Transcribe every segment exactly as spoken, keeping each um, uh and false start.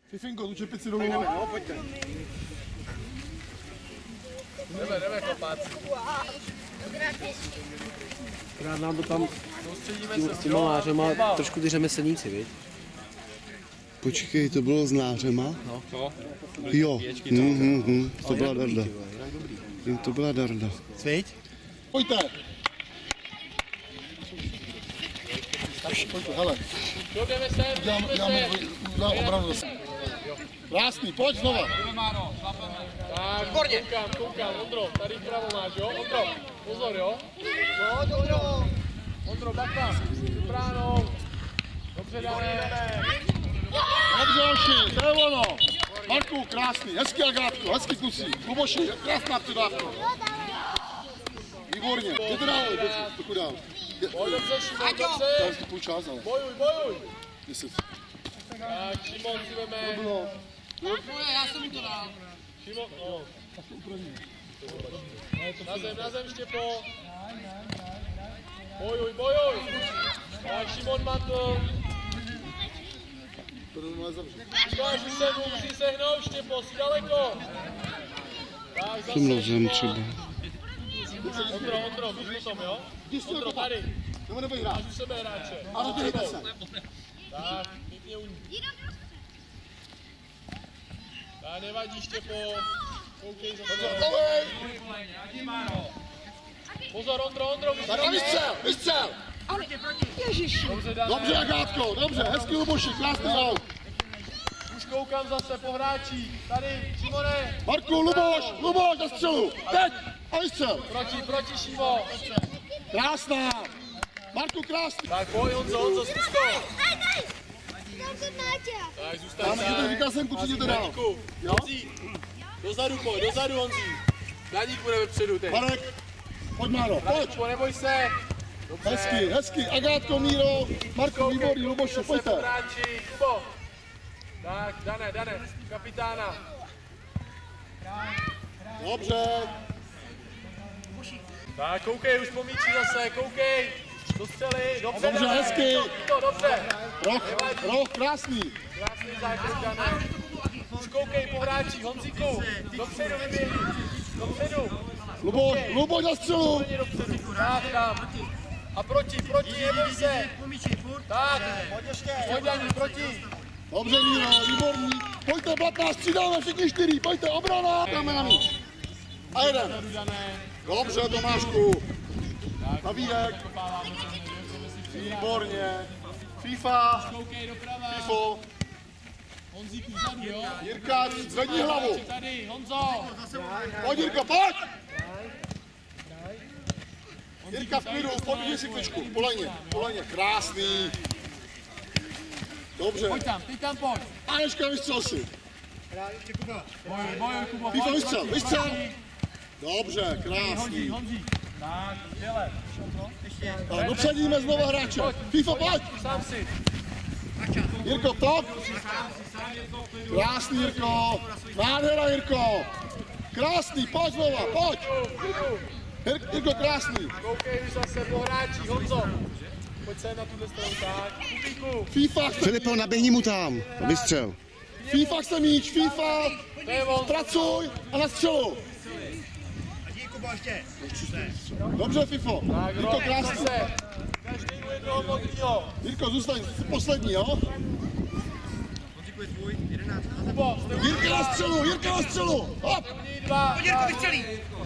Fifinko, tu čepici dolů. No, pojďte. Jdeme, jdeme, chlapáci. Rád nám to tam s těma lářema trošku ty řemeslníci, viď? Počkej, to bylo s nářema? No. Jo, hm, hm, hm. to byla darda. To byla darda. Cviť? Pojďte. Pojďte, hele. Udělám, udělám, udělám obranu zase. Krásný, pojď znova. Tak, koukám, koukám, Ondro, tady vpravo máš, jo? Ondro, pozor, jo? Pojď, Ondro. Ondro, baka, bránou. Dobře, dáme. Dobře, hoši, to je ono. Marku, krásný, hezký Agátko, hezký kusí. Luboši, krásná předávka. Výborně, jděte dál, trochu dál. Pojď dobře, Šimon, dobře. To je půl čas, ale. Bojuj, bojuj. Deset. Tak, Šimon si veme. To bylo. Já jsem mu to dal. Šimon, no. Na zem, na zem, Štěpo. Bojuj, bojuj. Tak, Šimon Mantl. To nemá zavřít. Ukážu se mu, musí se hnout, Štěpo, jsi daleko. Tak, zase, Přemlozem třeba. Ondro, Ondro, víš potom, jo? Ondro, tady. Nebo neboj hrát. Máš u sebe hráče. A rozdělíte se. Tak, pěkně u ní. Tak, nevadí, Štěpo. Koukej zase. Pozor, Ondro, Ondro, víš. Tak a vystřel, vystřel. Dobře, Dané. Dobře, Agátko, dobře, hezký Luboši, krásný aut. Už koukám zase po hráčích. Tady, Šimone. Marku, Luboš, Luboš na střelu. Teď a vystřel. Proti, proti, Šimo. Krásná. Marku, krásný. Tak pojď, Honzo, Honzo, zkus to. Tak, zůstaň Já můžu to tady. říkat, jsem určitě to dál. Daníku, Honzí. Dozadu pojď, dozadu, Honzí. Daník bude vepředu teď. Marek, pojď Máro, pojď. Daníku, neboj se. Dobře. Hezký, hezký. Agátko, Míro, Marko, výborný, Luboši, Zase pojďte. hráči, Kubo. Tak, Dané, Dané, kapitána. Dobře. Tak, koukej, už po míči zase, koukej. Do střely, dobře, Dobře, Dané. hezky. To, dobře. Roh, roh, krásný. Krásný zákrok, Dané. Už koukej po hráčích, Honzíku. Dopředu vyběhni. Dopředu. Luboš, Luboš na střelu. Úplně dopředu. Tak, tam. A proti, proti, neboj se. Tak, pojď Daní, proti. Dobře, Míro, výborný. Pojďte, Blatná, střídáme všichni čtyři. Pojďte, obrana. Dáme na míč. A jeden. Dobře, Tomášku. Navídek. Výborně. FIFA. FIFO. Honzíku, vzadu, jo? Jirka, zvedni hlavu. Tady, Honzo. Pojď, Jirka, pojď. Jirka v klidu, podbíj si kličku. Poleně, poleně, krásný. Dobře. Pojď tam, ty tam pojď. Aneška, vystřel si. Bojuj, bojuj, Kubo. FIFA, pojď, vystřel, proti, vystřel. proti. Dobře, Honzí, krásný. Honzí. Tak, děle. Tak dopředíme znova hráče. FIFA, pojď. Sám si. Jirko, top. Krásný, Jirko. Nádhera, Jirko. Krásný, pojď znova, pojď. Jir- Jirko, krásný. Koukej už zase po hráčích, Honzo. Pojď se na tuhle stranu, tak. Kubíku. FIFA, chce, Filipo, naběhni mu tam, vystřel. FIFA chce míč, FIFA. To je on. Pracuj a na střelu. Dobře, FIFO. Tak, Jirko, Rok, krásný. zase. Každý mu jednoho modrýho. Jirko, zůstaň poslední, jo? Kubo, jste u Jirka na střelu, Jirka na střelu. Hop. ní dva. Jirko, vystřelí.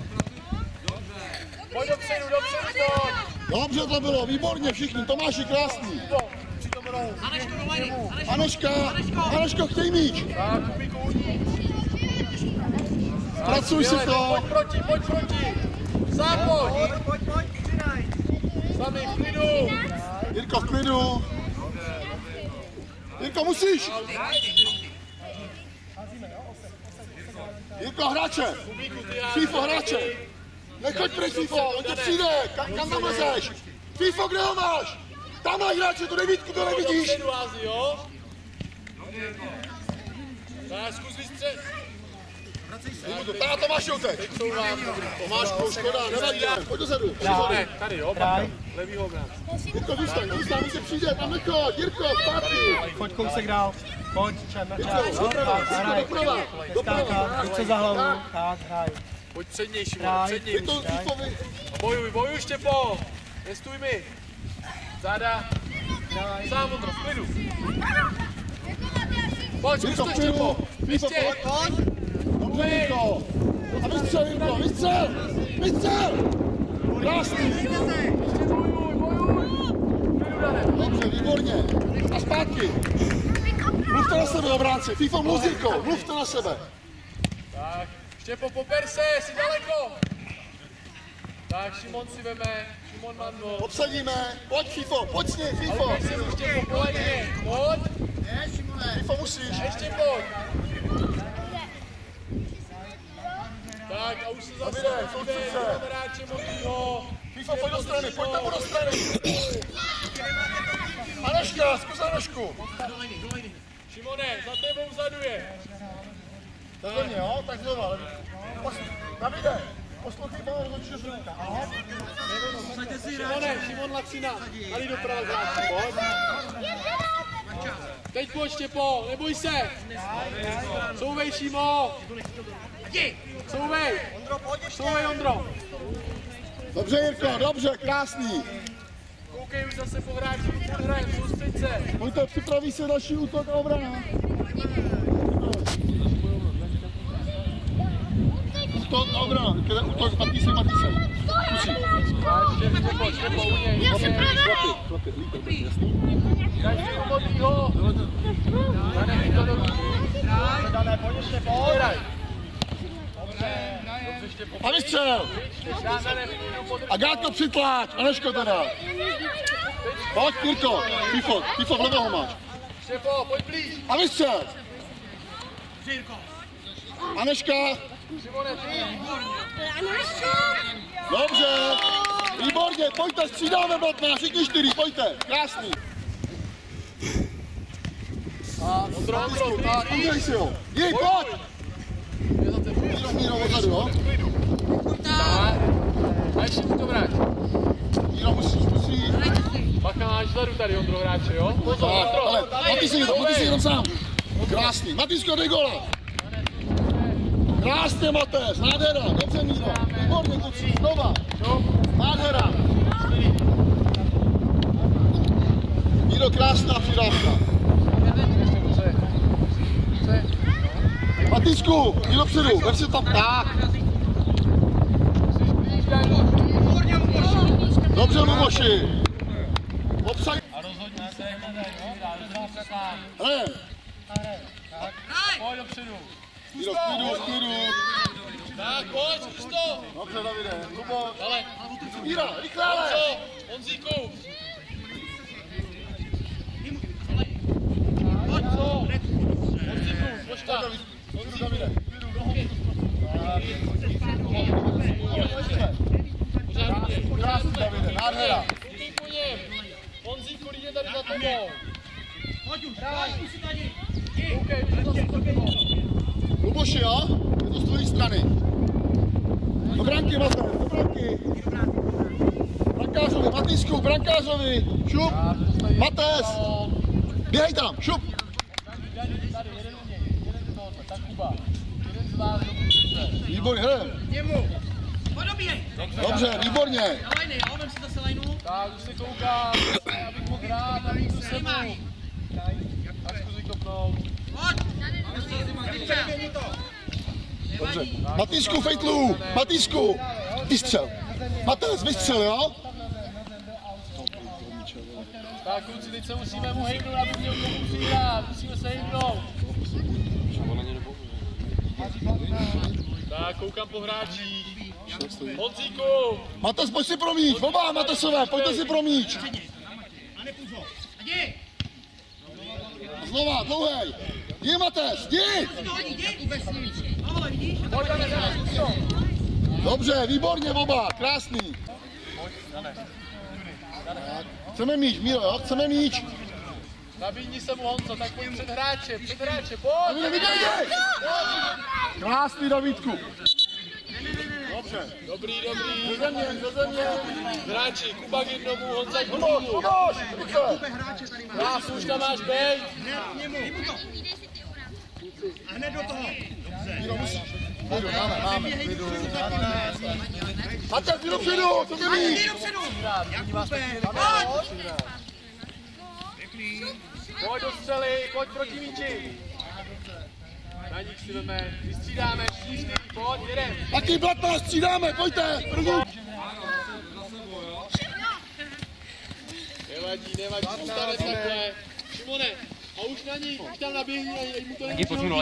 Pojď dopředu, dopředu to. Dobře to bylo, výborně všichni, Tomáši krásný. Kubo, při tom rohu. Aneška, Aneško, chtěj míč. Tak, Kubíku, u ní. Pracuj si Skvěle, to. Pojď proti, pojď proti. Sám pojď. Pojď, pojď, přidaj. Sami v klidu. Jirko, v klidu. Jirko, musíš. Jirko, hráče. Kubíku, ty hráč. FIFO, hráče. Nechoď pryč, FIFO, on ti přijde. Kam, kam tam lezeš? FIFO, kde ho máš? Tam máš hráče, tu devítku, to nevidíš. Dopředu hází, jo? Tak, zkus vystřelit. Tá, Tomáši, utek. Tomášku, škoda, nevadí. Pojď dozadu. Ne, tady jo, Baka. Levýho obránce. Jirko, zůstaň, zůstaň, musí přijde, tam nechoď. Jirko, zpátky. Pojď kousek dál. Pojď, čem na čem. Doprava, Hraj. doprava, doprava. Pojď se za hlavu. Tak, hraj. Pojď předněj, Šimon, předněj. Vy to, vy to, vy. Bojuj, bojuj, Štěpo. Nestůj mi. Záda. Sám, Ondro, v klidu. Pojď, zkus to, Štěpo. Ještě. Dobře, Jirko. A vystřel, Jirko, vystřel. Vystřel. Krásný. Bojuj, bojuj. Klidu, Dane. Dobře, výborně. A zpátky. Mluvte na sebe, obránci. Fifo, mluv s Jirkou, mluvte na sebe. Tak, Štěpo, poper se, jsi daleko. Tak, Šimon si veme, Šimon Mando. Obsadíme. Pojď, Fifo, pojď s ním, Fifo. Pojď si, Štěpo, poledně. Pojď. Fifo, musíš. Ještě pojď. Tak a už se zase Davide, soustřed se. hráče modrýho. Fifo, pojď do strany, pojď tam do strany. Aneška, zkus Anešku. Šimone, za tebou vzadu je. Takhle, jo, tak znova. Davide, poslouchej, bo rozhodčího zrůvka. Šimone, Šimon Lacina. Tady doprava hráče, pojď. Teď pojď, Štěpo, neboj se. Souvej, Šimo. Souvej. Souvej, Ondro. Dobře, Jirko, dobře, krásný. Koukej už zase po hráči, furt hrajem, soustřeď se. Pojďte, připraví se další útok a obrana. Útok a obrana, kde útok, Matýsek, Matýsek. Musí. Štěpo, Štěpo, u něj. Já jsem Chlapy, pravá. chlapy, líte, jasný. Daj Štěpo modrýho. Dane, to do... Dané, pojď ještě, pojď. Dobře, Štěpo. A vystřel. Dane, modrý. A Gátko přitláč, Aneško teda. Pojď, Jirko, Fifo, Fifo, vlevo ho máš. Štěpo, pojď blíž. A vystřel. Aneška. Šimone, ty. Dobře. Výborně, pojďte, střídáme Blatná, všichni čtyři, pojďte. Krásný. Ondro, Ondro, Tak, ty. udělej si ho. Jej, pojď. Je za tebou. Míro, Míro, odzadu, jo. Tak. A ještě mi to vrát. Míro, musíš, musíš. Bacha máš vzadu tady, Ondro, hráče, jo? Pozor, Tak, Ondro. ale Matýs si jenom, Matýs si jenom sám. Krásný. Matýsko, dej gola. Krásně, Matez, nádhera. Dobře, Míro. Výborně, kluci, znova. Nádhera. Míro, krásná přidávka. Matýsku, jdi dopředu, vrš se tam. Tak. Dobře, Luboši. Obsah. Hele. Pojď dopředu. Míro, v klidu, v klidu. Tak, pojď, zkus to. Dobře, Davide. Lubo. Ale, Míra, rychle, ale. co? Honzíku. Pojď, co? Honzíku, počka. Klidu, Davide. Krásný, Davide, nádhera. Díky po něm. Honzíku, jde tady za tebou. Pojď už, pojď, už si tady. Koukej, už je zase za tebou. Luboši, jo? Je to z tvojí strany. Do branky, Matej, do branky. Brankářovi, Matýsku, brankářovi. Šup. Matés. Běhej tam, šup. Tady, jeden u něj, jeden do tohohle, tak Kuba. Jeden z vás do půlce. Výborně, hele. Němu. Pojď dobíjej. Dobře, výborně. Na lajny, jo, vem si zase lajnu. Tak, už se koukám, abych mohl hrát, abych tu sebou. Tak zkus vykopnout. Pojď. Dobře. Matýsku, fejtlu. Matýsku. Vystřel. Matés, vystřel, jo? Tak kluci, teď se musíme mu hejbnout, aby měl komu musí hrát. Musíme se hejbnout. Tak, koukám po hráčích. Honzíku. Matés, pojď si pro míč. Oba, Matesové, pojďte si pro míč. Jdi. Znova, dlouhej. Jdi, Matés, jdi. Jdi, jdi. Ale vidíš? Pojď, Dane, zkus to. Dobře, výborně oba, krásný. Chceme míč, Míro, jo? Chceme míč. Nabídni se mu Honzo, tak pojď před hráče, před hráče, pojď! Krásný, Davídku. Dobře, dobrý, dobrý. Do země, do země. Hráči, Kuba k jednomu, Honza k Pomož, druhému. pomož, rychle. Krás, už tam máš bejt. A hned do toho. Lido, musíš. Lido, máme, máme. Lido. Matěj, ty dopředu, co ty víš? Jdi dopředu. Jakube, Pojď do střely, pojď proti míči. Na nich si veme, vystřídáme, čtyři, čtyři, pojď, jedem. Taky Blatna, střídáme, pojďte, první. Nevadí, nevadí, zůstane takhle. Šimone, a už na ní, už tam naběhni, a mu to není posunulo.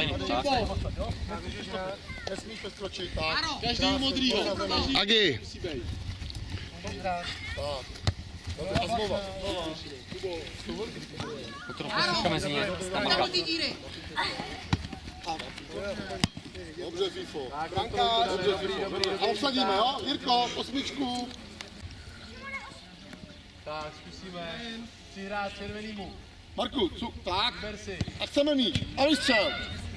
Nesmíš přeskročit, tak. Každý modrýho, každý Agi. musí být. Tak. Dobře, a znova. tam do ty díry. Dobře, Fifo. Brankář, dobře, Fifo. A obsadíme, jo? Jirko, osmičku. Tak, zkusíme přihrát červenýmu. Marku, cu, tak. Ber si. A chceme míč. A vystřel.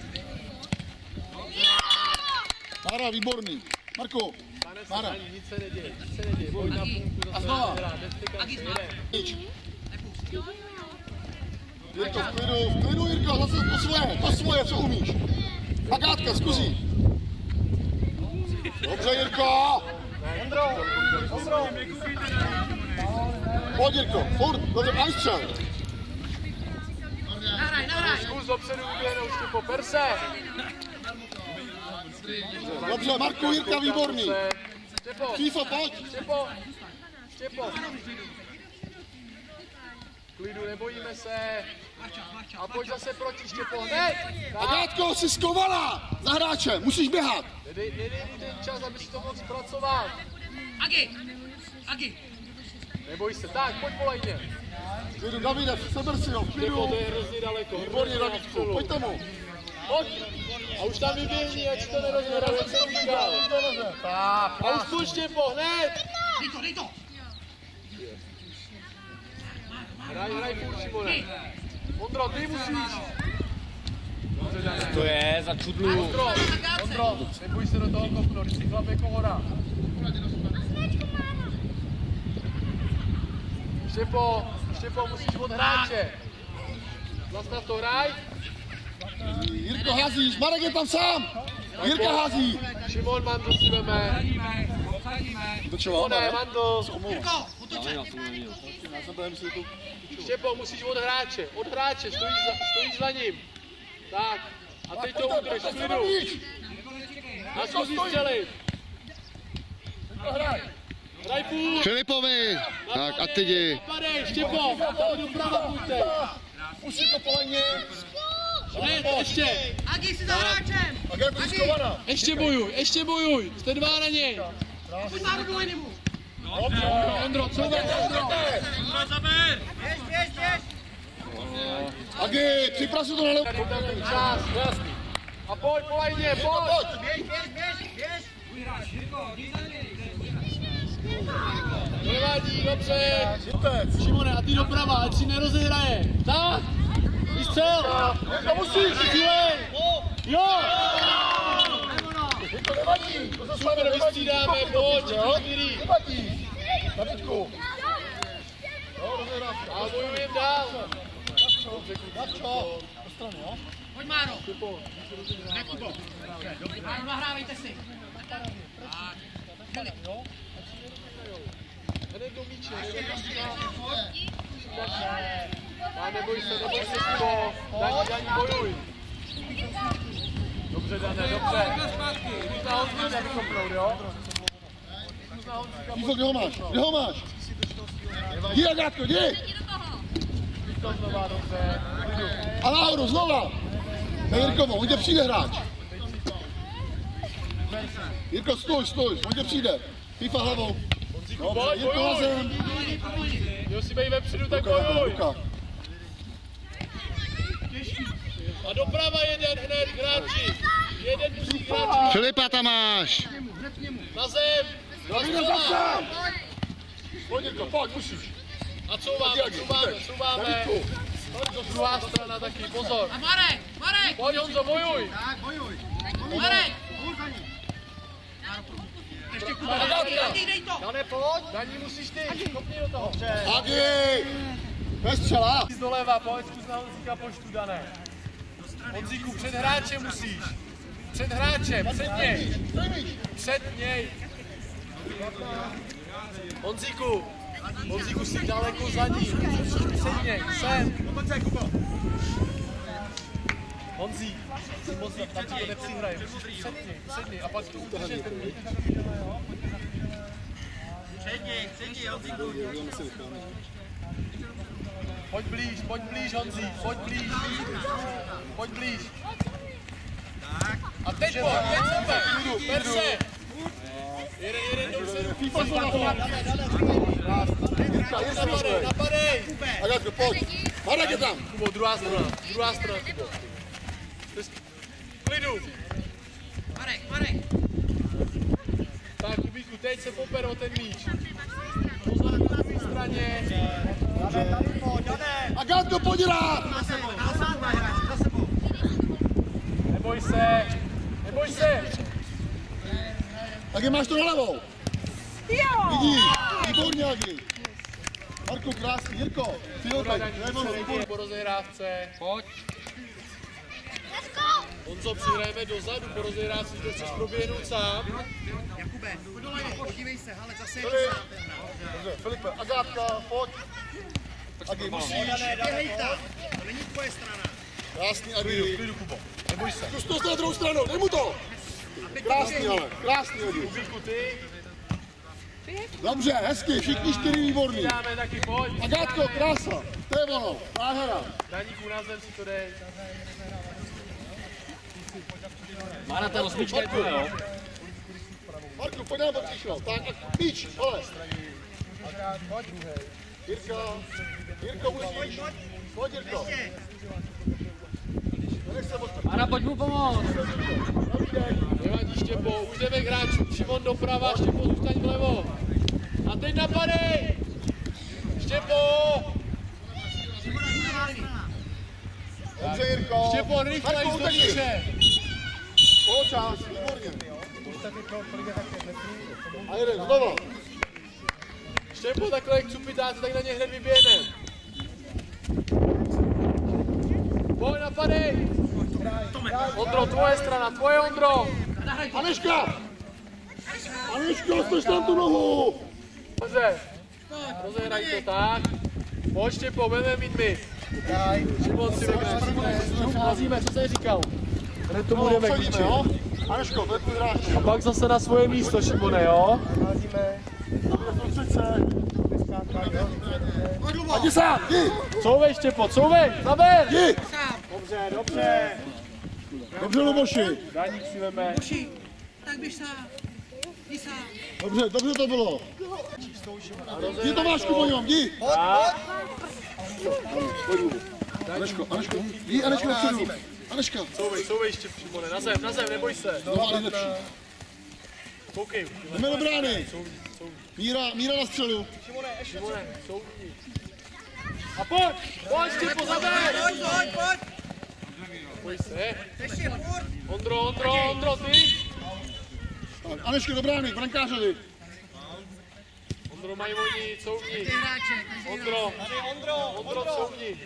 Mára, výborný. Marku, Pane se Mára. na ní, nic se neděje, nic se neděje. Pojď na půlku, A zase znova. hrát, bez tykance, jede. míč. Jirko, v klidu, v klidu, Jirko, zase to svoje, to svoje, co umíš. Agátka, zkusí. Dobře, Jirko. Ondro, Ondro. Pojď, Jirko, furt, dobře, a vystřel. Nahraj, nahraj. Zkus dopředu uběhnout, Štěpo, per se. Dobře, Marku, Jirka, výborný. Štěpo, Fifo, pojď. Štěpo, Štěpo. Klidu, nebojíme se. A pojď zase proti, Štěpo, hned. Agátko, jsi skovala za hráče, musíš běhat. Nedej, nedej mi ten čas, aby si to mohl zpracovat. Agi, Agi. Neboj se, tak, pojď po lajně. Klidu, Davide, seber si ho, v Štěpo, klidu. to je hrozně daleko. Výborně, Davidku, pojďte mu. Pojď. A už tam vyběhni, ať si to nerozhledá, jak jsem říkal. Tak, A už půjď, Štěpo, hned. Dej to, dej to. Hraj, hraj furt, Šimone. Ondro, ty musíš. To je za čudlu. Ondro, Ondro, neboj se do toho kopnout, když si chlap jako voda. Štěpo, Štěpo, musíš od hráče. Zastav to, hraj. Jirko, házíš, Marek je tam sám. Jirka hází. Šimon, Mando si veme. To čeho, Šimone, Mando. Jirko, otočej. Štěpo, musíš od hráče, od hráče, stojíš za, stojíš za ním. Tak, a teď to udrž, v klidu. A zkus střelit. Hraj půl. Filipovi. Tak a teď jdi. Napadej, Štěpo, tady doprava půjďte. Musí to poleně. Hned, ještě, Agi, jsi za hráčem. Agátko, jsi skovaná. ještě bojuj, ještě bojuj, jste dva na něj. Pojď Máru do lejnimu. Ondro, co veš, Ondro? Běž, běž, běž. Agi, připrav si to na levo. Pojď tam ten čas, jasný. A pojď po lajně, pojď. Běž, běž, běž, běž. Nevadí, dobře. Žitec. Šimone, a ty doprava, ať si nerozehraje. Tak, vystřel. To musíš. Chvíle. Jo. To nevadí. To zase Super, vystřídáme, pojď, čtyři. nevadí. Davidku. A bojujem dál. Davčo. Do strany, jo? Pojď Máro. Ne, Kubo. Máro, nahrávejte si. Hned do míče, a neboj se, neboj se, Kubo. Daní, Daní, bojuj. Dobře, Dané, dobře. Zkus na Honzíka vykopnout, jo? Zkus na Honzíka. Fifo, kde ho máš? Kde ho máš? Jdi, Agátko, jdi. Zkus to znova, dobře. A nahoru, znova. Na Jirkovo, on tě přijde hráč. Jirko, stůj, stůj, on tě přijde. Fifa hlavou. Dobře, Pojď, Jirko bojuj. na zem. Jo, si bej vepředu, tak Ruka, bojuj. ruka. A doprava jeden hned, hráči. Jeden musí hráči. Filipa tam máš. Na zem. Davide, zase. Pojď, Jirko, pojď, musíš. A couváme, couváme, couváme. Davidku, Druhá strana taky, pozor. A Marek, Marek! Pojď Honzo, bojuj. Tak, bojuj. Marek! Hůr za ní. Ještě Kuba, Daní, dej to! Dane, pojď. Daní, musíš ty, kopni do toho. Adi! Bez střela! Jsi doleva, pojď, zkus na Honzíka poštu, Dané. Honzíku, před hráčem musíš. Před hráčem, před něj. Před něj. Honzíku, Honzíku, jsi daleko za ním. Před něj, sem. Honzík, jsi moc, tam ti to nepřihraje. Před něj, před něj. A pak to udržet. Před něj, před něj, Honzíku. Pojď blíž, pojď blíž, Honzík, pojď blíž. Pojď blíž. A teď pojď, teď sebe. Per se. Jeden, jeden, dobře. Napadej, napadej. Agatko, pojď. Marek je tam. Kubo, druhá strana, druhá strana, Kubo. Klidu. Marek, Marek! Tak, Kubíku, teď se poper o ten míč. Pozor na druhé straně. Agatko, pojď rád. Neboj se, neboj se. Taky máš to na levou. Jo! Vidíš, výborně, Agi. Marku, krásný, Jirko. Ty ho teď, levou, výborně. Po rozehrávce. Pojď. Honzo, přihrajeme dozadu, po rozehrávce, to chceš proběhnout sám. Jakube, podívej se, ale zase je Filip, dobře, Filipe, Agátka, pojď. Agi, musíš. běhej tam, to není tvoje strana. Krásný, Agi. Klidu, Kubo, neboj se. Zkus to na druhou stranu, dej mu to. Krásný, ale, krásný, Agi. Kubíku, ty. Dobře, hezky, všichni čtyři výborní. Dáme taky, pojď. Agátko, krása, to je ono, nádhera. Daníku, na zem si to dej. Má na té osmička je to, jo? Marku, pojď nám přišel, tak, a míč, ale. Jirka, Jirko, musíš. Pojď, Jirko. Mara, pojď mu pomoct. Nevadí, Štěpo, už jdeme k hráčům. Šimon doprava, Štěpo, zůstaň vlevo. A teď napadej! Štěpo! Dobře, Jirko. Štěpo, rychlejš do míče. Poločas, výborně. A jeden, znova. Štěpo, takhle jak cupitáci, tak na ně hned vyběhnem. Pojď, napadej! Ondro, tvoje strana, tvoje, Ondro! Aneška! Aneško, stož tam tu nohu! Dobře, rozehraj to tak. Pojď, Štěpo, budeme mít my. Šimon si veme. Házíme, co jsem říkal. Hned tomu jdeme k míči. Aneško, to je tvůj hráč. A pak zase na svoje místo, Šimone, jo? A jdi sám, jdi! Couvej, Štěpo, couvej, naber! Jdi! Dobře, dobře. Dobře, Luboši. Daník si veme. Muši, tak běž sám. Jdi sám. Dobře, dobře to bylo. Jdi Tomášku po něm, jdi! Aneško, Aneško, jdi Aneško dopředu. Aneška. Couvej, couvej, Štěpo, Šimone, na zem, na zem, neboj se. Znova nejlepší. Koukej. Jdeme do brány. Míra, Míra na střelu. Šimone, soudí. A pojď, pojď, Štěpo, zaber! Pojď, pojď, pojď. Pojď se. Ještě furt. Ondro, Ondro, Ondro, ty. Tak, Aneško do brány, k brankářovi. Ondro, mají oni, couvní. Ty hráče, každý Ondro, Ondro, Ondro, couvní.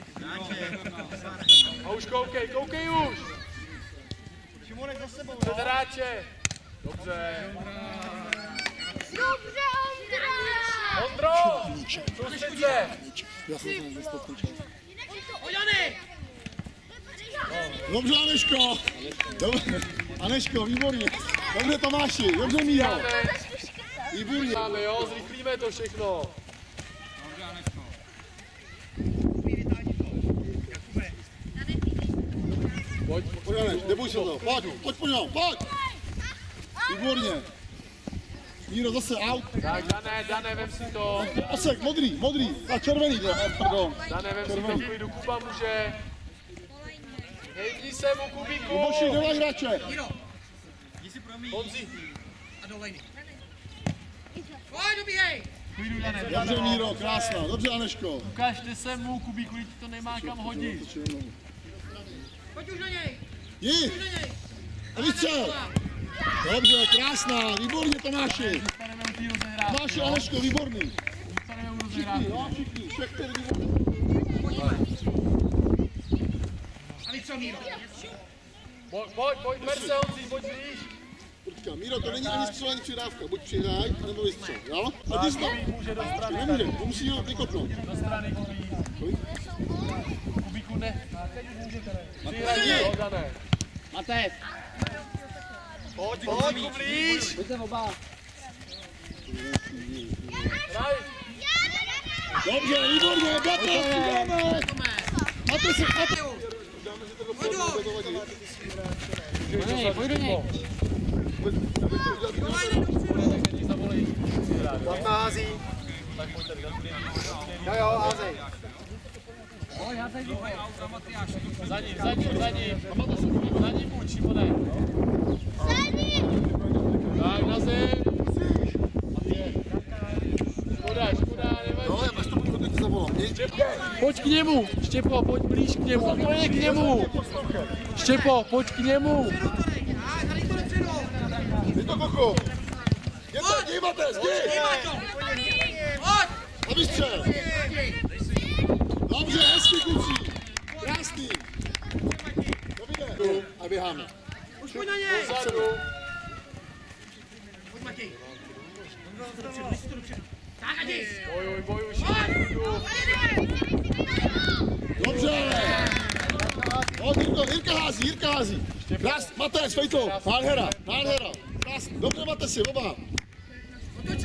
A už koukej, koukej už. Šimonek za sebou. Před hráče. Dobře. Dobře, Ondra! Ondro, soustřed se. Já jsem to zastoupil čas. Ojany! Dobře, Aneško. Dobře, Aneško, výborně. Dobře, Tomáši, dobře, Míro. Máme, Výborně. máme, jo, zrychlíme to všechno. Pojď, Pojď, Aneš, neboj se to. Pojď, pojď po něm, pojď. Výborně. Míro, zase out. tak Dané, Dané, vem si to. Osek, modrý, modrý. A červený, pardon. Dané, vem si to v klidu, Kuba může. Hejdi se mu, Kubíku. Luboši, dělá hráče. Jiro, jdi si pro mě Honzi, a do lejny. Pojď, dobíhej! Klidu, Dané. Dobře, Míro, krásná. Dobře, Aneško. Ukažte se mu, Kubíku, teď to nemá kam hodit. Pojď už na něj. Jdi. Pojď na něj. A vystřel. Dobře, krásná. Výborně, Tomáši. Zůstaneme u té rozehrávky. Tomáši, Aneško, výborný. Zůstaneme u Všichni, rozehrávky. jo, všichni. Všech čtyři výborný. A vystřel Míro. Pojď, pojď, pojď, ber se, Honzí, pojď blíž. Počkej, Míro, to není ani střel, ani přidávka. Buď přihraj, anebo vystřel, jo? A ty Kubík může do strany Nemůže, tady. to musí ho vykopnout. Do strany Kubík. Kubíku ne. Teď už můžete ne. Přihraj, jo, Dané. Matev, Pojď, pojď, blíž. pojďte oba. Hraj. Dobře, výborně, Blatná, přidáme. Máte se, máte. Pojď už. Nej, pojď do něj. Dolejnej dopředu. Tak ti zavolej. Blatná hází. Tak pojď tady, zaspět. Jo, jo, házej. Za ním, za ním, za ním. Za ním buď, Šimone. Tak, na zem. Škoda, škoda, nevadí. No, já to budu teď zavolám. Pojď k němu, Štěpo, pojď blíž k němu, pojď k němu. Štěpo, pojď k němu. Dopředu to dej. A tady to dopředu. Jdi to, Koko. Jděte, jdi, Matez, jdi. Dělá to. Pojď. A vystřel. Dobře, hezky, kluci. Krásný. Davide. A běháme. Už pojď na něj. Pozadu. Pojď Matěj. Dopředu, dopředu, dopředu. Tak a jdi. Bojuj, bojuj, Šimone. Dobře. Pojď, Jirko, Jirka hází, Jirka hází. Krás, Matez, Fejto. Nádhera, nádhera. Krásný. Dobře, Matezi, oba. Otoč se.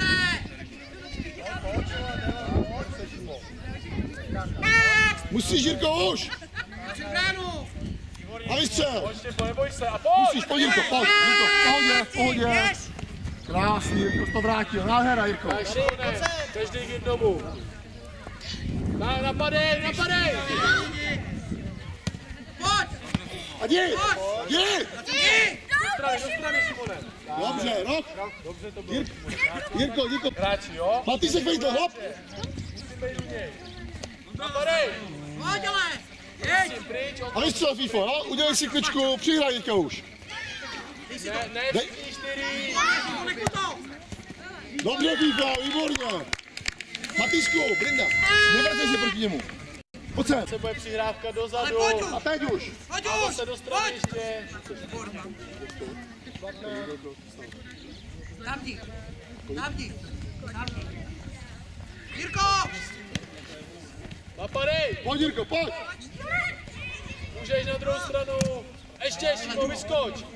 Musíš, Jirko, už. Před bránu. A vystřel. Pojď, Štěpo, neboj se a pojď. Musíš, pojď, Jirko, pojď. Jirko, v pohodě, v pohodě. Krásný, Jirko, to vrátil. Nádhera, Jirko. Tak, Šimone, každý k jednomu. Tak, napadej, napadej. Pojď. A jdi, jdi. Jdi. Do strany, do strany, Šimone. Dobře, rok. Dobře to bylo. Jirko, Jirko. Hráči, jo? Matýsek, Fejto, hop. Musíme jít do něj. Napadej. Pojď ale. Jeď. Musím pryč, on A vystřel, Fifo, jo? Udělej si kličku, přihraj, Jirka, už. ne, ne, všichni čtyři. Neku to. Dobře, Fifo, výborně. Matýsku, Brinda, nevracej se proti němu. Pojď sem. Se bude přihrávka dozadu. Ale pojď už. A teď už. Pojď A už. zase do strany Pojď. ještě. Dám ti. Dám ti. Dám ti. Jirko. Napadej. Pojď, Jirko, pojď. Můžeš na druhou stranu. Ještě, Šimo, vyskoč.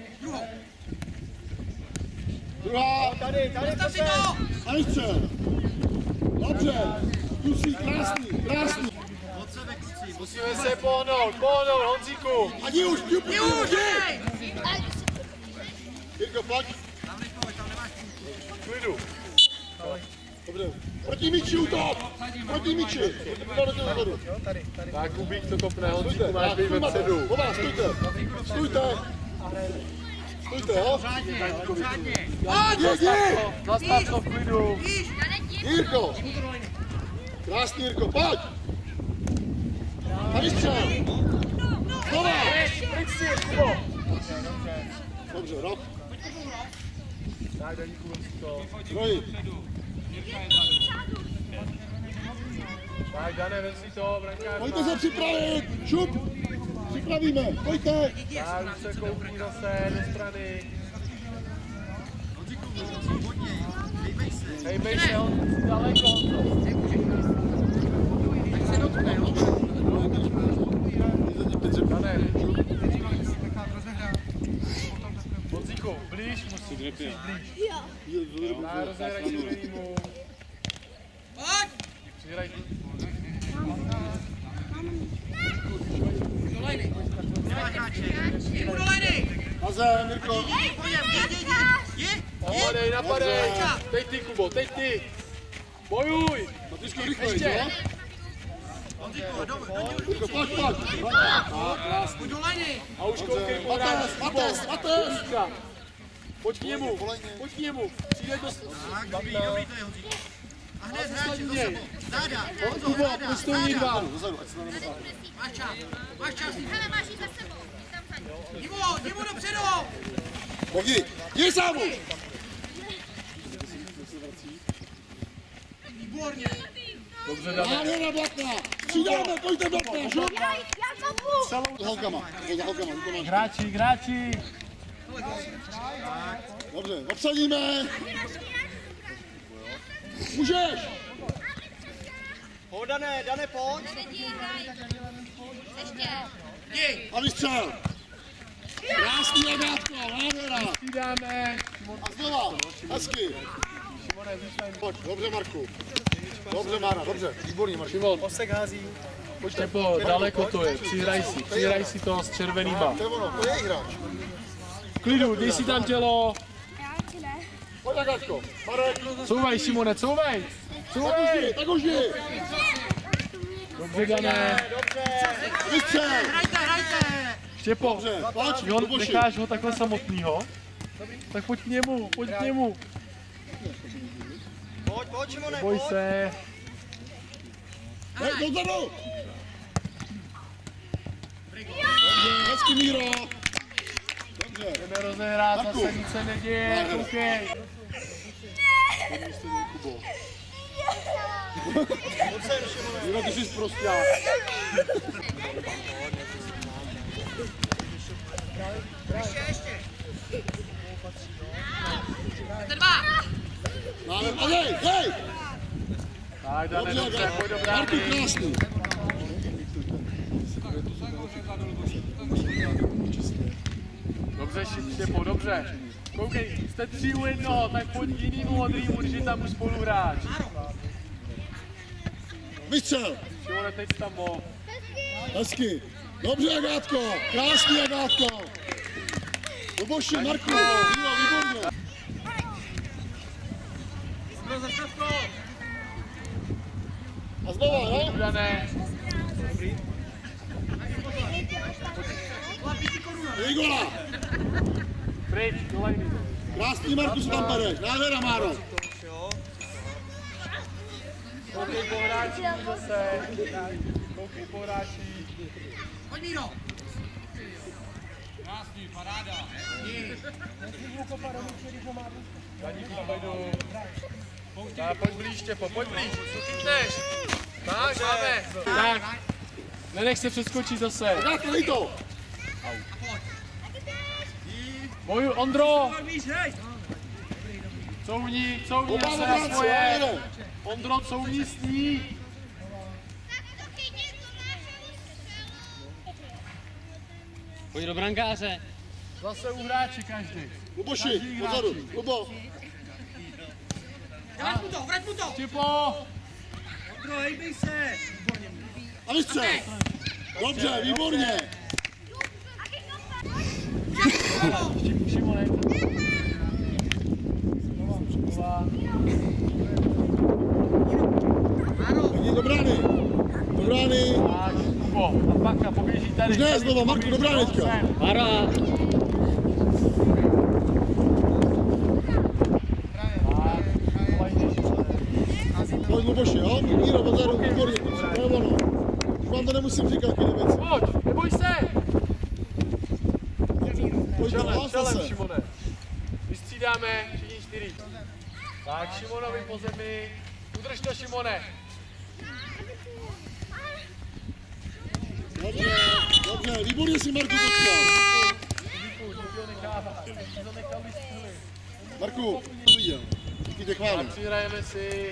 Druhá. Tady, tady, Zastav si to. A vystřel. Dobře. Kusí, krásný, krásný. Musíme se pohnout, pohnout, Honzíku. A jdi už, jdi, Jdi jdi, už. jdi. Hej. Jirko, pojď. Klidu. Dobře. Proti míči útok. Proti míči. Tak Kubík to kopne, Honzíku, Stůjte, máš být stůjte, vepředu. oba, stůjte. Stůjte. Stůjte, jo. Jdi, jdi. Zastav to v klidu. Víš. Jirko. Krásný, Jirko, pojď. A vystřel. Znova. Pryč si, Kubo. Dobře, rok. Tak, Daníku, vem si to. Troji. Tak, Dané, vem si to, brankář. Pojďte se připravit. Šup. Připravíme. Pojďte. Tak, už se koukní zase do strany. Hejbej se, on si daleko, Honzo. Dané. Honzíku, blíž, musíš blíž. Tak, rozehraj si druhýmu. Pojď. Přihraj. Dolejnej. Jirku dolejnej. Na zem, Jirko. Pojď, jdi, jdi, jdi. Napadej, napadej. Teď ty, Kubo, teď ty. Bojuj. Matýško, rychlej, Ještě. jo? Jirko, pojď, pojď. Tak, krásný. Pojď dolejnej. A už koukej, pohrát Mates, s Kubou. Mates, Mates. Pojď k němu, pojď k němu. Přijde do... Tak, dobrý, dobrý, to je Honzík. A hned hráči za sebou. Záda. Kubo, pustovní dva. Dozadu, ať se to nemotá. Máš čas. Máš čas. Hele, máš jít za sebou. Jdi tam za ním. Divo, Divo dopředu. Bogi, jdi sám už! Výborně. Dobře, dáme. Nádhera Blatná! Přidáme, pojďte Blatná, šup! Já, já kopu. Za holkama, za holkama, za holkama. Hráči, hráči. Dobře, obsadíme! Můžeš! Pojď, Dané, Dané, pojď. Ještě. Jdi. A vystřel! Krásný Agátko, nádhera! Přidáme. A znova, hezky! Pojď, dobře Marku. Dobře Mára, dobře, výborný Marku. Šimon, Osek hází. Štěpo, daleko to je. Přihraj si, přihraj si to s červenýma. To je ono, to je hráč. V klidu, dej si tam tělo. Pojď Agátko, Marek, Couvej, Šimone, couvej. tak už Couvej. jdi, tak už jdi! Dobře, Dané. Vystřel! Hrajte, hrajte. Štěpo, Dobře, pojď, jo, Luboši. necháš ho takhle samotnýho? Tak pojď k němu, pojď k němu. Pojď, pojď, Šimone, Boj se. Hej, dozadu! Dobře, hezky Míro! Dobře, Jdeme rozehrát, Marku. zase nic se neděje, koukej. Kubo. Míro, ty jsi zprosťák. Ještě, ještě. Máme, a hej, hej! Tak, Dané, Dobře, dobře, pojď do Marku, brány. krásný. Dobře, Štěpo, dobře. Koukej, jste tři u jednoho, tak pojď k jinýmu modrýmu, když je tam už spoluhráč. Vystřel! Šimone, teď tam bol. Hezky. Dobře, Agátko, krásný Agátko. Luboši, Marku, Míro, výborně. A znova, jo? Dané, Dej gola. pryč, kolejný. Krásný Marku, co tam bereš. Nádhera, Máro. Koukej po hráčích zase. Koukej po hráčích. Pojď, Míro. Daníku, pojdu. Tak, pojď blíž, Štěpo, pojď blíž, co chytneš? Tak, máme. Tak, nenech se přeskočit zase. Agátko, dej to. Boju, Ondro! Couvni, couvni Oba zase na obránce, svoje. jede. Ondro, couvni s ní. Pojď do brankáře. Zase u hráče každý. Luboši, pozadu, Lubo. Vrať mu to, vrať mu to. Štěpo! Ondro, hejbej se. A vystřel. Dobře, výborně. Šimone. Znova. Jdi do brány. Do brány. Tak, Kubo, a Paka, poběží tady. Už ne, znova, Marku, do brány teďka. Mara. Pojď Luboši, jo? Míro, pozadu, výborně. To je ono. Už vám to nemusím říkat, tyhle věci. Pojď, neboj se! Pojď do Čelem, vás čelem, zase. Šimone. Vystřídáme, všichni čtyři. Tak, Šimonovi po zemi. Udrž to, Šimone. Dobře, dobře, výborně si Marku počkal. Marku, to viděl. Díky tě chválím. Tak přihrajeme si.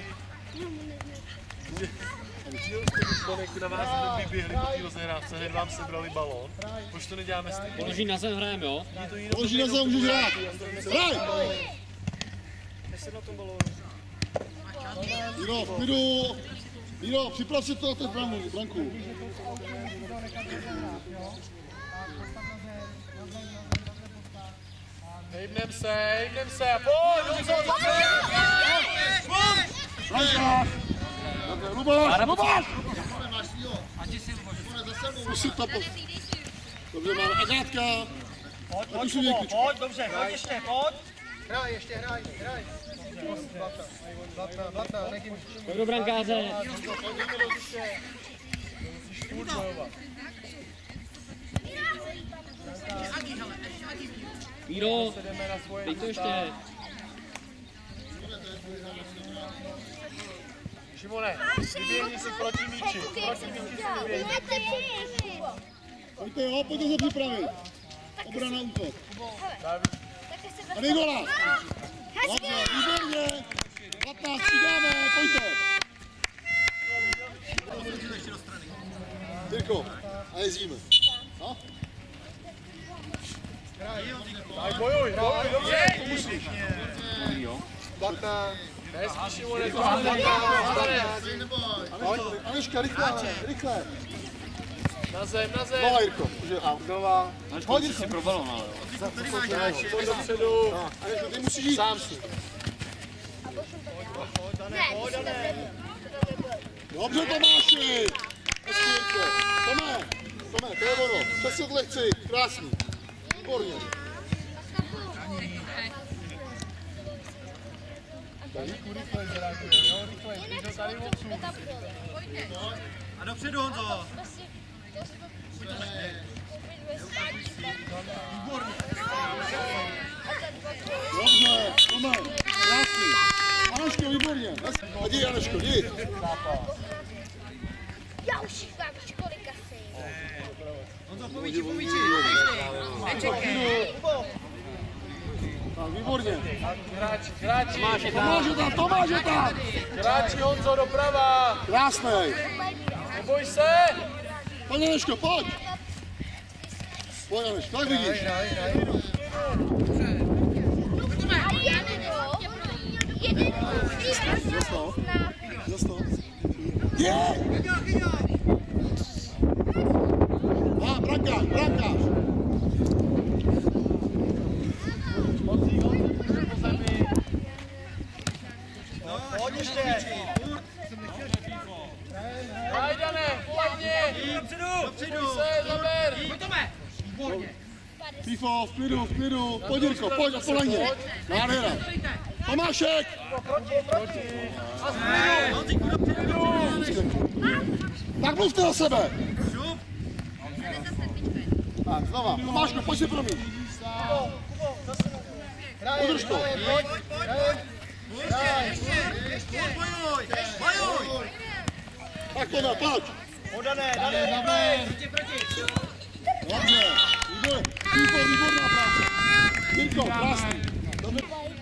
Tonek na vás nevyběhli po té rozehrávce, hned vám sebrali balón. Proč to neděláme stejně? Položí na zem, hrajeme, jo? Položí na zem, můžeš hrát. Hraj! Míro, v klidu. Míro, připrav si to na ten branku. branku. Hejbnem se, hejbnem se, pojď, dobře, dobře! Branka! Dobře, Luboš, Luboš! Musí to po... Dobře, máme Agátka. Pojď, Tak pojď, už je Kubo, větvička. pojď, dobře, pojď ještě, pojď. Hraj, ještě hraj, hraj. Blatná, blatná, nech jim. Do brankáře. Musíš furt bojovat. Míro, dej to ještě. Šimone, vyběhni si proti míči. Proti míči si vyběhni. Pojďte jo, pojďte se připravit. Obrana útok. A dej gola. Dobře, výborně. patnáct přidáme, pojďte. Jirko, a jezdíme. No? Tak bojuj, bojuj, dobře, to musíš. Batna, hezký Šimone, to zůstane. Aneška, rychle, rychle. Na zem, na zem. Nova, Jirko. Nova. Pojď, Jirko. Si pro balon, ale jo. Pojď dopředu. Aneška, ty musíš jít. Sám si. Dobře, Tomáši. Hezký, Jirko. Tome, Tome, to je ono. Přesně lehci, krásný. Výborně. Rychle, Žeráku, jo, rychle, když ho tady odsud. A dopředu, Honzo. Dobře, Tome, krásný. Aneško, výborně. A jdi, Aneško, jdi. Já už říkám, kolik asi. Honzo, povíči, povíči. Tak, výborně. Hráči, hráči. Tomáš je tam, Tomáš je tam. Hráči, Honzo, doprava. Krásný. Neboj se. Pojď, Aneško, pojď. Pojď, Aneško, tak vidíš. A jeden, jo. Jeden, Jasno, jasno. Je! A, brankář, brankář. Honzík, Honzík, po zemi. Pojď ještě. Hraj, Dané, hlavně. Dopředu. Pojď se, zaber. Fifo, v klidu, v klidu. Pojď, Jirko, pojď a poleně. Nádhera. Tomášek. Proti. Tak mluvte na sebe. Tak, znova. Tomáško, pojď si promít. Udrž to. Tak to pojď. Podané, Dané, Dané. Dobře, výborně. Fifo, výborná práce. Jirko, krásný. Dobře.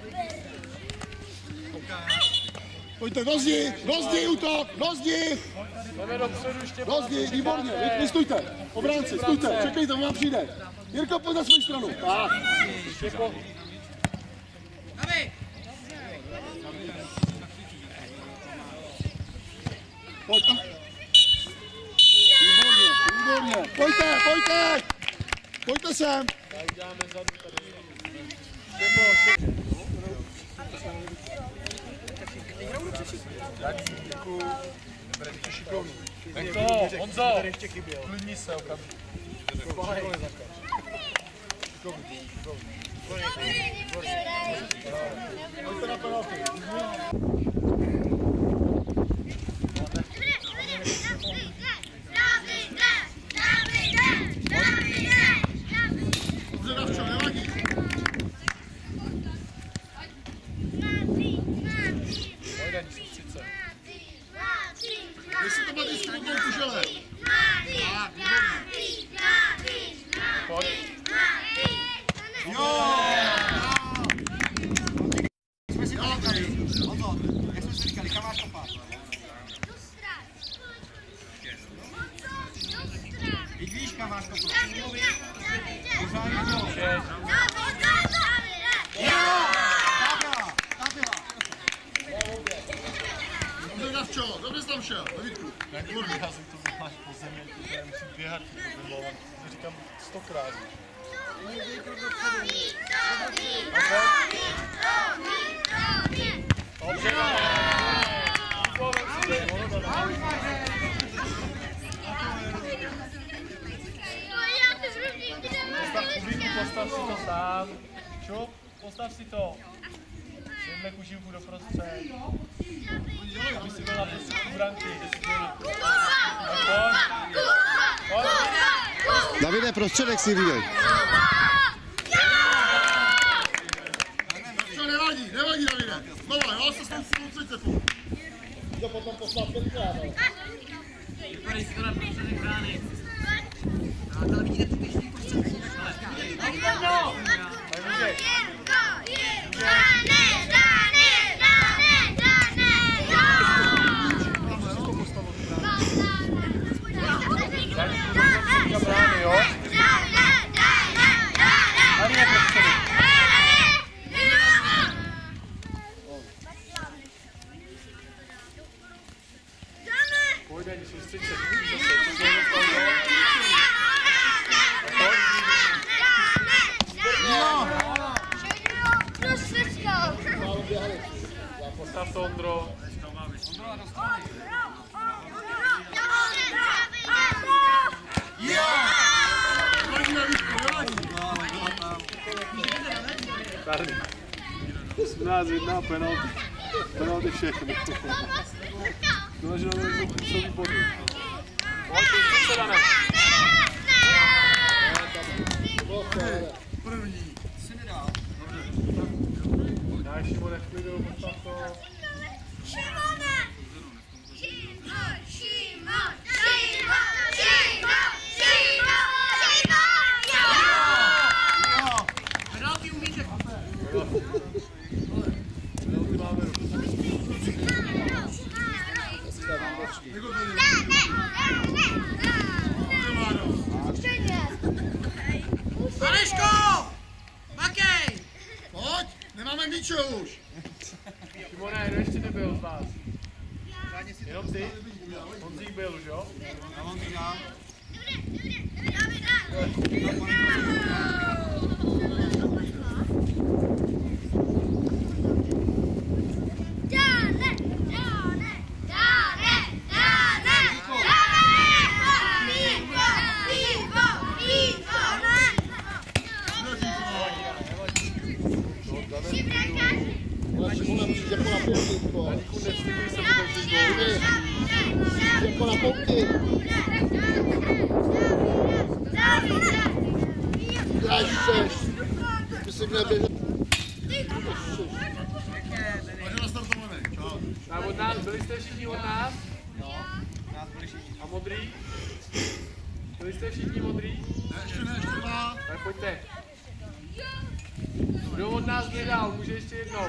Pojďte, do zdi, do zdi, útok, do zdi. Jdeme dopředu ještě. Do zdi, výborně, vy, vy stůjte. Obránci, stůjte, čekejte, on vám přijde. Jirko, pojď na svou stranu. Tak. Ještě po... Pojď. Výborně, výborně. Pojďte, pojďte. Pojďte sem. Tak děláme zadu tady. Štěpo, štěpo. Děkuju. Budete šikovný. Tak to, Honzo, klidni se okamžitě. Šikoli zakaž. Šikovný, šikovný. Pojďte na penalty. Zdravčo, nevadí. Pojď, soustřed se. Jestli to máte s tím kužele. Pojď. Jo! Jsme si to říkali. Honzo, jak jsme si říkali, kam máš kopat? Teď víš, kam máš kopat. Pořádně to. Dobře, Davčo, dobře jsi tam šel, na Vítku. Kurva, já jsem to zvlášť po zemi, protože musím běhat ten balon. To říkám stokrát. Dobře, postav si to sám. Šup. postav si to. Jedle kužívku do prostřed. Aby si byl na prostředku branky. Tak pojď. Pojď. Davide, prostředek si hlídej. Co nevadí, nevadí, Davide. Znova, jo, se snad si třicet. To potom poslat pětkrát, no. Vypadej si to na prostředek brány. Ale vidíte tu pěšný prostředku. No! Tak můžeš. Brány, jo? Tady je prostředek. Pojď, Dani, soustřed se. Postav to, Ondro. Tady. osmnáct jedna, penalty. Penalty všechny. Důležité, že to působí body. Pojď, soustřed se, Dane. První. Dáš Šimone v klidu, postav to. Šimone! Šimon, Šimon, Šimon, Šimon, Šimon, Šimon! Penalty umíte. Penalty máme. Aleško! Makej! Pojď, nemáme míče už. Šimone, kdo ještě nebyl z vás? Jenom ty? Honzík byl už, jo? Já vám říkám. Daníku, nevstydí se, budeš jít gól. Jako na pouky. Ježiš. Ty jsi měl běžet. Pojď nastartovaný. Čau. A od nás, byli jste všichni od nás? No. A modrý? Byli jste všichni modrý? Ne, ještě ne, ještě dva. Tak pojďte. Kdo od nás nedal, může ještě jednou.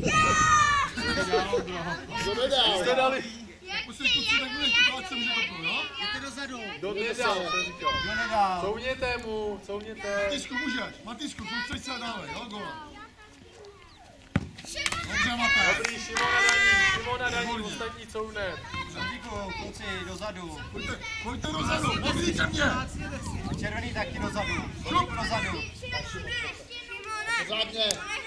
Kdo nedal? Jste dali. Musím kuci, tak budeš to dát, co může to, no? Jděte dozadu. Kdo nedal, jsem říkal. Kdo nedal? Couvněte mu, couvněte. Matýsku můžeš. Matýsku, soustřeď se a dávej, jo, gola. Dobře, Matej. Dobrý, Šimona Daní, Šimona Daní, ostatní couvne. Díku, kluci, dozadu. Pojďte, pojďte dozadu, modrý ke mně. A červený taky dozadu. Díku dozadu. Pořádně.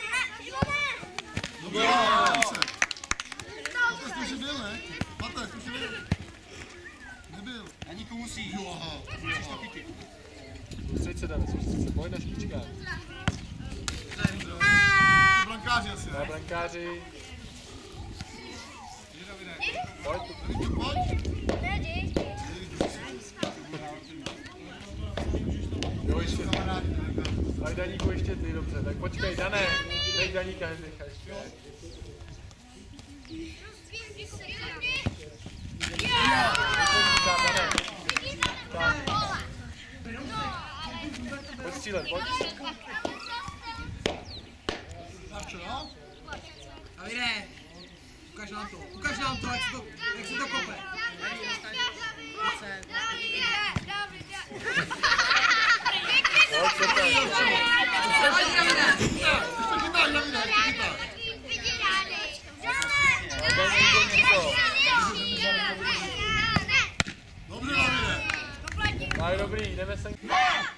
Dobrý, se. Matej, ty jsi byl, ne? Matej, ty jsi byl. Nebyl. Daníku musí. Jo, aha. Musíš to chytit. Soustřeď se, Dane, soustřeď se, pojď na špičkách. Ty brankáři asi, Na ne? brankáři. Pojď. Pojď. Jo, ještě. Tak Daníku ještě ty, dobře. Tak počkej, Dané, nech Daníka Hendricha ještě. Tak, Dané. Tak. Pojď střílet, pojď. Tak čo, no? Davide, ukaž nám to. Ukaž nám to, jak se to, jak se to kope. Pojď, super. Pojď, Davide. Ještě chytáš, Davide, ještě chytáš. Tak dobrý, jdeme sem.